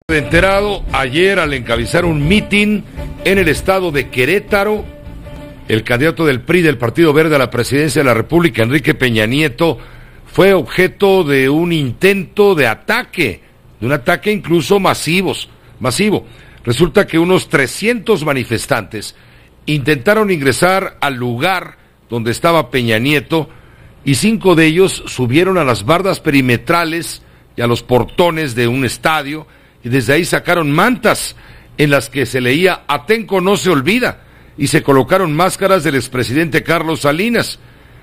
Enterado ayer al encabezar un mitin en el estado de Querétaro, el candidato del PRI del Partido Verde a la presidencia de la República, Enrique Peña Nieto, fue objeto de un intento de ataque, de un ataque incluso masivo. Resulta que unos 300 manifestantes intentaron ingresar al lugar donde estaba Peña Nieto y 5 de ellos subieron a las bardas perimetrales y a los portones de un estadio y desde ahí sacaron mantas en las que se leía "Atenco no se olvida" y se colocaron máscaras del expresidente Carlos Salinas.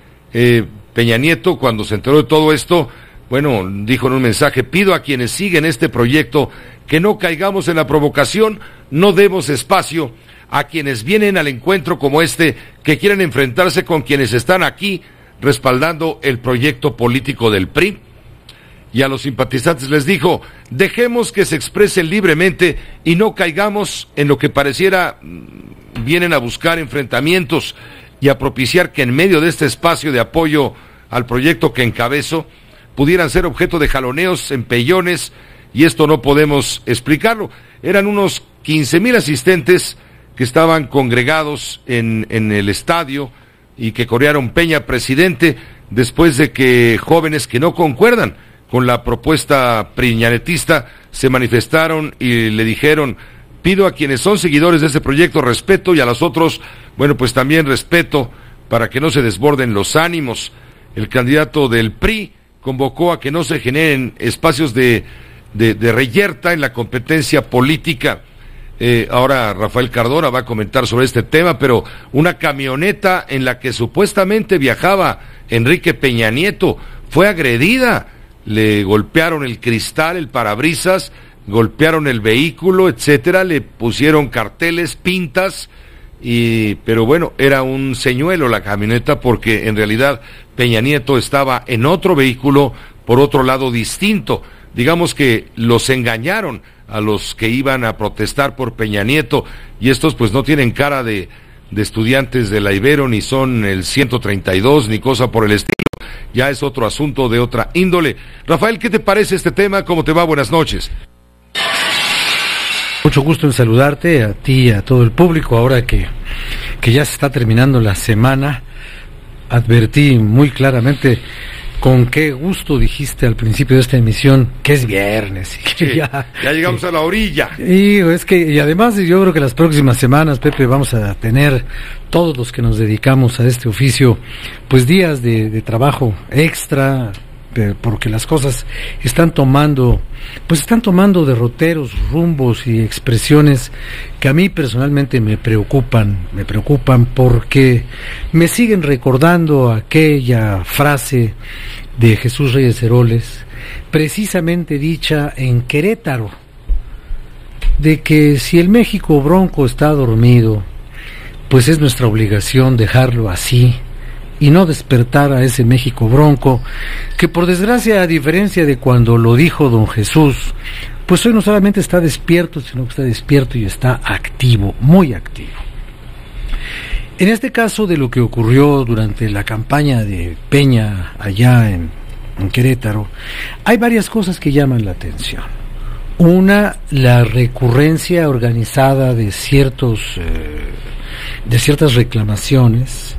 Peña Nieto, cuando se enteró de todo esto, dijo en un mensaje: pido a quienes siguen este proyecto que no caigamos en la provocación, no demos espacio a quienes vienen al encuentro como este, que quieren enfrentarse con quienes están aquí respaldando el proyecto político del PRI. Y a los simpatizantes les dijo: dejemos que se expresen libremente y no caigamos en lo que pareciera vienen a buscar enfrentamientos y a propiciar que en medio de este espacio de apoyo al proyecto que encabezo pudieran ser objeto de jaloneos, empellones, y esto no podemos explicarlo. Eran unos 15,000 asistentes que estaban congregados en el estadio y que corearon "Peña presidente", después de que jóvenes que no concuerdan con la propuesta priñanetista se manifestaron y le dijeron: pido a quienes son seguidores de este proyecto respeto, y a los otros, pues también respeto, para que no se desborden los ánimos. El candidato del PRI convocó a que no se generen espacios de reyerta en la competencia política. Ahora Rafael Cardona va a comentar sobre este tema, pero una camioneta en la que supuestamente viajaba Enrique Peña Nieto fue agredida. Le golpearon el cristal, el parabrisas, golpearon el vehículo, etcétera, le pusieron carteles, pintas, pero era un señuelo la camioneta, porque en realidad Peña Nieto estaba en otro vehículo por otro lado distinto. Digamos que los engañaron a los que iban a protestar por Peña Nieto, y estos no tienen cara de estudiantes de la Ibero, ni son el 132, ni cosa por el estilo. Ya es otro asunto de otra índole. Rafael, ¿qué te parece este tema? ¿Cómo te va? Buenas noches. Mucho gusto en saludarte, a ti y a todo el público. Ahora que ya se está terminando la semana, advertí muy claramente con qué gusto dijiste al principio de esta emisión que es viernes. Y que ya llegamos a la orilla. Y además yo creo que las próximas semanas, Pepe, vamos a tener, todos los que nos dedicamos a este oficio, días de trabajo extra, porque las cosas están tomando derroteros, rumbos y expresiones que a mí personalmente me preocupan porque me siguen recordando aquella frase de Jesús Reyes Heroles, precisamente dicha en Querétaro, de que si el México bronco está dormido, pues es nuestra obligación dejarlo así y no despertar a ese México bronco, que por desgracia, a diferencia de cuando lo dijo don Jesús, hoy no solamente está despierto, sino que está despierto y está activo, muy activo. En este caso de lo que ocurrió durante la campaña de Peña allá en Querétaro, hay varias cosas que llaman la atención. Una, la recurrencia organizada de ciertas reclamaciones,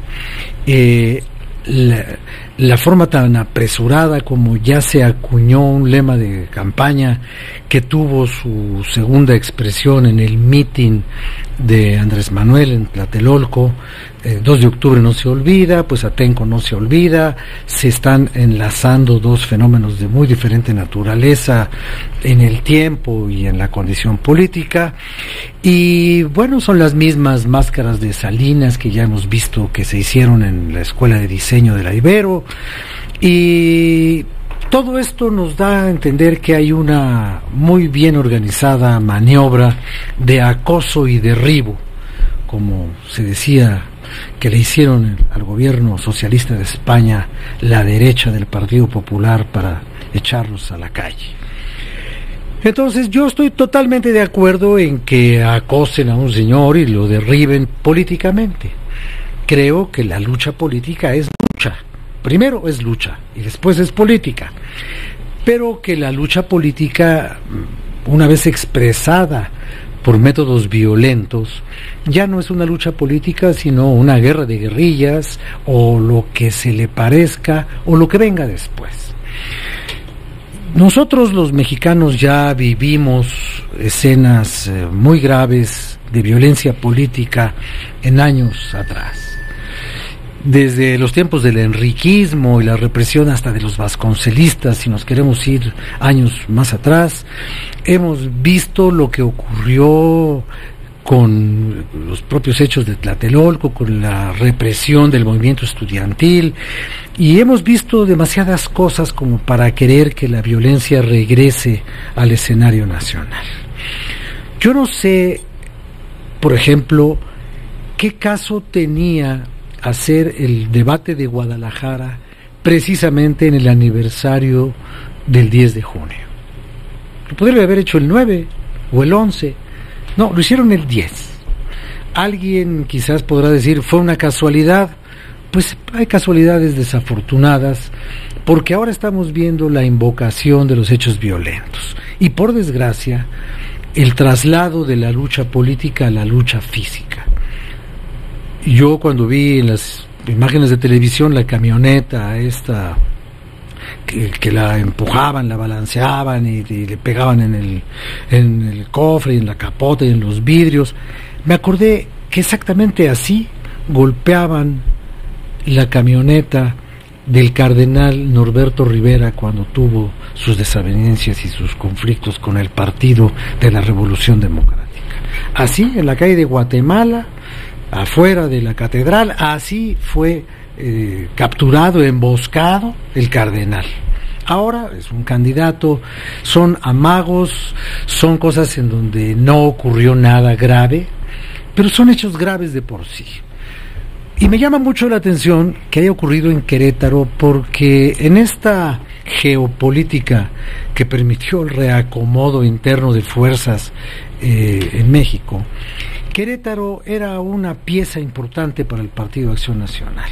la forma tan apresurada como ya se acuñó un lema de campaña que tuvo su segunda expresión en el mitin de Andrés Manuel en Tlatelolco. 2 de octubre no se olvida, Atenco no se olvida. Se están enlazando dos fenómenos de muy diferente naturaleza en el tiempo y en la condición política, y son las mismas máscaras de Salinas que ya hemos visto que se hicieron en la Escuela de Diseño de la Ibero, y todo esto nos da a entender que hay una muy bien organizada maniobra de acoso y derribo, como se decía que le hicieron al gobierno socialista de España la derecha del Partido Popular para echarlos a la calle. Entonces yo estoy totalmente de acuerdo en que acosen a un señor y lo derriben políticamente. Creo que la lucha política es lucha. Primero es lucha y después es política. Pero que la lucha política una vez expresada por métodos violentos, ya no es una lucha política, sino una guerra de guerrillas, o lo que se le parezca, o lo que venga después. Nosotros los mexicanos ya vivimos escenas muy graves de violencia política en años atrás. Desde los tiempos del enriquismo y la represión hasta de los vasconcelistas, si nos queremos ir años más atrás, hemos visto lo que ocurrió con los propios hechos de Tlatelolco, con la represión del movimiento estudiantil, y hemos visto demasiadas cosas como para querer que la violencia regrese al escenario nacional. Yo no sé, por ejemplo, qué caso tenía hacer el debate de Guadalajara precisamente en el aniversario del 10 de junio. Lo podría haber hecho el 9 o el 11. No, lo hicieron el 10. Alguien quizás podrá decir, fue una casualidad. Pues hay casualidades desafortunadas, porque ahora estamos viendo la invocación de los hechos violentos. Y por desgracia, el traslado de la lucha política a la lucha física. Yo cuando vi en las imágenes de televisión la camioneta esta que la empujaban, la balanceaban y le pegaban en el cofre y en la capota y en los vidrios, me acordé que exactamente así golpeaban la camioneta del cardenal Norberto Rivera cuando tuvo sus desavenencias y sus conflictos con el Partido de la Revolución Democrática. Así, en la calle de Guatemala, afuera de la catedral, así fue capturado, emboscado el cardenal. Ahora es un candidato, son amagos, son cosas en donde no ocurrió nada grave, pero son hechos graves de por sí. Y me llama mucho la atención que haya ocurrido en Querétaro, porque en esta geopolítica que permitió el reacomodo interno de fuerzas en México, Querétaro era una pieza importante para el Partido Acción Nacional.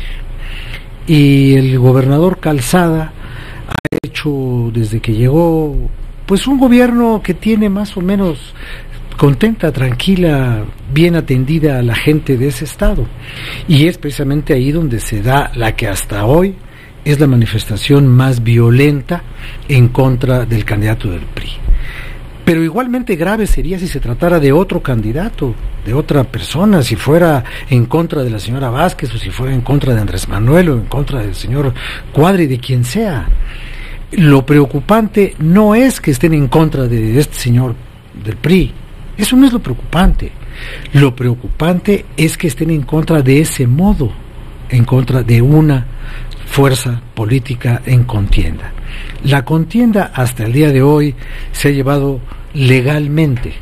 Y el gobernador Calzada ha hecho, desde que llegó, pues un gobierno que tiene más o menos contenta, tranquila, bien atendida a la gente de ese estado. Y es precisamente ahí donde se da la que hasta hoy es la manifestación más violenta en contra del candidato del PRI. Pero igualmente grave sería si se tratara de otro candidato, de otra persona, si fuera en contra de la señora Vázquez, o si fuera en contra de Andrés Manuel, o en contra del señor Cuadri, de quien sea. Lo preocupante no es que estén en contra de este señor del PRI, eso no es lo preocupante. Lo preocupante es que estén en contra de ese modo, en contra de una fuerza política en contienda. La contienda hasta el día de hoy se ha llevado legalmente.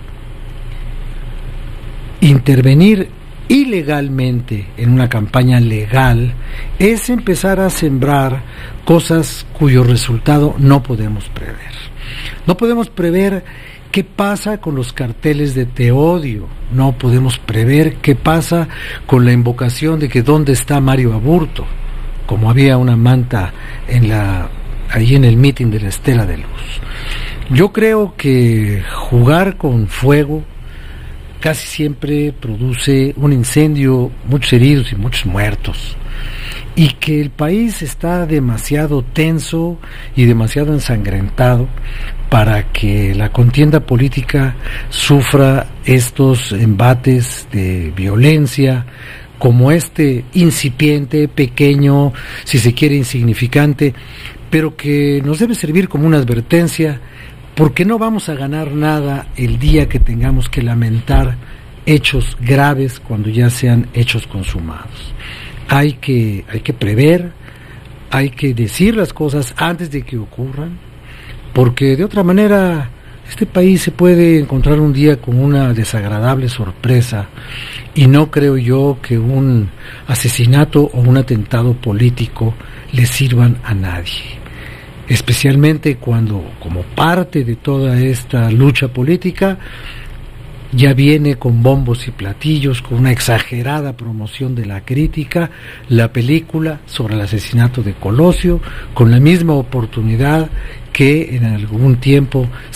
Intervenir ilegalmente en una campaña legal es empezar a sembrar cosas cuyo resultado no podemos prever. No podemos prever qué pasa con los carteles de te odio, no podemos prever qué pasa con la invocación de que dónde está Mario Aburto, como había una manta ahí en el mitin de la Estela de Luz. Yo creo que jugar con fuego casi siempre produce un incendio, muchos heridos y muchos muertos, y que el país está demasiado tenso y demasiado ensangrentado para que la contienda política sufra estos embates de violencia, como este incipiente, pequeño, si se quiere insignificante, pero que nos debe servir como una advertencia, porque no vamos a ganar nada el día que tengamos que lamentar hechos graves cuando ya sean hechos consumados. Hay que prever, hay que decir las cosas antes de que ocurran, porque de otra manera este país se puede encontrar un día con una desagradable sorpresa, y no creo yo que un asesinato o un atentado político le sirvan a nadie, especialmente cuando, como parte de toda esta lucha política, ya viene con bombos y platillos, con una exagerada promoción de la crítica, la película sobre el asesinato de Colosio, con la misma oportunidad que en algún tiempo se presentó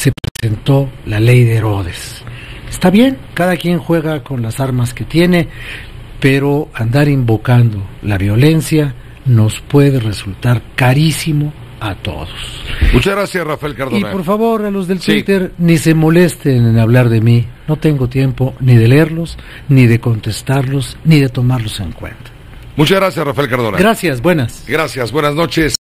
presentó la ley de Herodes. Está bien, cada quien juega con las armas que tiene, pero andar invocando la violencia nos puede resultar carísimo a todos. Muchas gracias, Rafael Cardona. Y por favor, a los del Twitter, ni se molesten en hablar de mí. No tengo tiempo ni de leerlos, ni de contestarlos, ni de tomarlos en cuenta. Muchas gracias, Rafael Cardona. Gracias, buenas. Gracias, buenas noches.